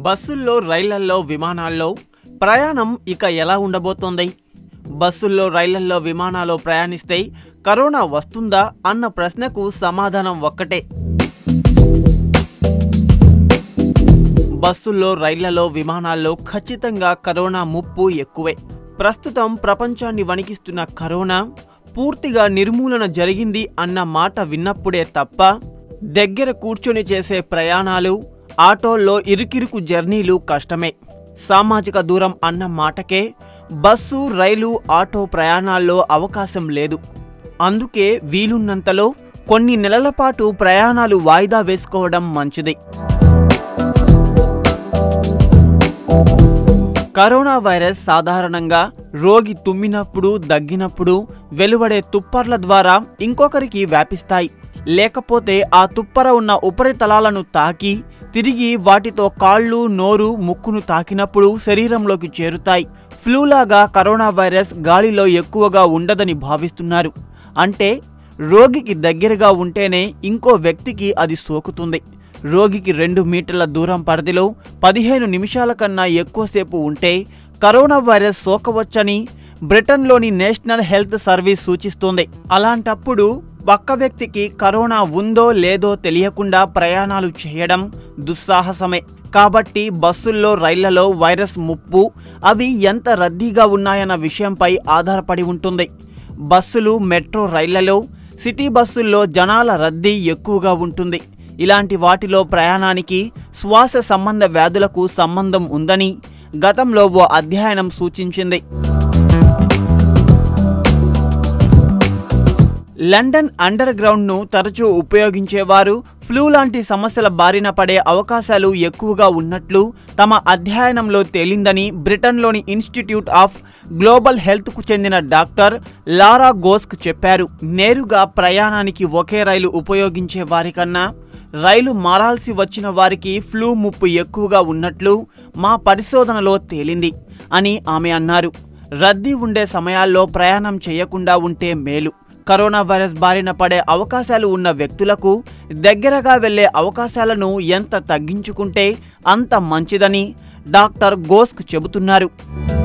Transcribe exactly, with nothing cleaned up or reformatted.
బస్సుల్లో, రైళ్లల్లో, విమానాల్లో ప్రయాణం ఇక ఎలా ఉండబోతోంది? బస్సుల్లో, రైళ్లల్లో, విమానాల్లో ప్రయాణిస్తే కరోనా వస్తుందా అన్న ప్రశ్నకు సమాధానం ఒక్కటే. బస్సుల్లో, రైళ్లలో, విమానాల్లో ఖచ్చితంగా కరోనా ముప్పు ఎక్కువే. ప్రస్తుతం ప్రపంచాన్ని వణికిస్తున్న కరోనా పూర్తిగా నిర్మూలన జరిగింది అన్న మాట విన్నప్పుడే తప్ప దగ్గర కూర్చొని చేసే ప్రయాణాలు, ఆటోల్లో ఇరుకిరుకు జర్నీలు కష్టమే. సామాజిక దూరం అన్న మాటకే బస్సు, రైలు, ఆటో ప్రయాణాల్లో అవకాశం లేదు. అందుకే వీలున్నంతలో కొన్ని నెలల పాటు ప్రయాణాలు వాయిదా వేసుకోవడం మంచిది. కరోనా వైరస్ సాధారణంగా రోగి తుమ్మినప్పుడు, దగ్గినప్పుడు వెలువడే తుప్పర్ల ద్వారా ఇంకొకరికి వ్యాపిస్తాయి. లేకపోతే ఆ తుప్పర ఉన్న ఉపరితలాలను తాకి తిరిగి వాటితో కాళ్ళు, నోరు, ముక్కును తాకినప్పుడు శరీరంలోకి చేరుతాయి. ఫ్లూలాగా కరోనా వైరస్ గాలిలో ఎక్కువగా ఉండదని భావిస్తున్నారు. అంటే రోగికి దగ్గరగా ఉంటేనే ఇంకో వ్యక్తికి అది సోకుతుంది. రోగికి రెండు మీటర్ల దూరం పరిధిలో పదిహేను నిమిషాల కన్నా ఎక్కువసేపు ఉంటే కరోనా వైరస్ సోకవచ్చని బ్రిటన్లోని నేషనల్ హెల్త్ సర్వీస్ సూచిస్తోంది. అలాంటప్పుడు పక్క వ్యక్తికి కరోనా ఉందో లేదో తెలియకుండా ప్రయాణాలు చేయడం దుస్సాహసమే. కాబట్టి బస్సుల్లో, రైళ్లలో వైరస్ ముప్పు అవి ఎంత రద్దీగా ఉన్నాయన్న విషయంపై ఆధారపడి ఉంటుంది. బస్సులు, మెట్రో రైళ్లలో, సిటీ బస్సుల్లో జనాల రద్దీ ఎక్కువగా ఉంటుంది. ఇలాంటి వాటిలో ప్రయాణానికి శ్వాస సంబంధ వ్యాధులకు సంబంధం ఉందని గతంలో ఓ అధ్యయనం సూచించింది. లండన్ అండర్ గ్రౌండ్ను తరచూ ఉపయోగించేవారు ఫ్లూ లాంటి సమస్యల బారిన పడే అవకాశాలు ఎక్కువగా ఉన్నట్లు తమ అధ్యయనంలో తేలిందని బ్రిటన్లోని ఇన్స్టిట్యూట్ ఆఫ్ గ్లోబల్ హెల్త్కు చెందిన డాక్టర్ లారా గోస్క్ చెప్పారు. నేరుగా ప్రయాణానికి ఒకే రైలు ఉపయోగించే వారికన్నా రైలు మారాల్సి వచ్చిన వారికి ఫ్లూ ముప్పు ఎక్కువగా ఉన్నట్లు మా పరిశోధనలో తేలింది అని ఆమె అన్నారు. రద్దీ ఉండే సమయాల్లో ప్రయాణం చేయకుండా ఉంటే మేలు. కరోనా వైరస్ బారిన పడే అవకాశాలు ఉన్న వ్యక్తులకు దగ్గరగా వెళ్లే అవకాశాలను ఎంత తగ్గించుకుంటే అంత మంచిదని డాక్టర్ గోస్క్ చెబుతున్నారు.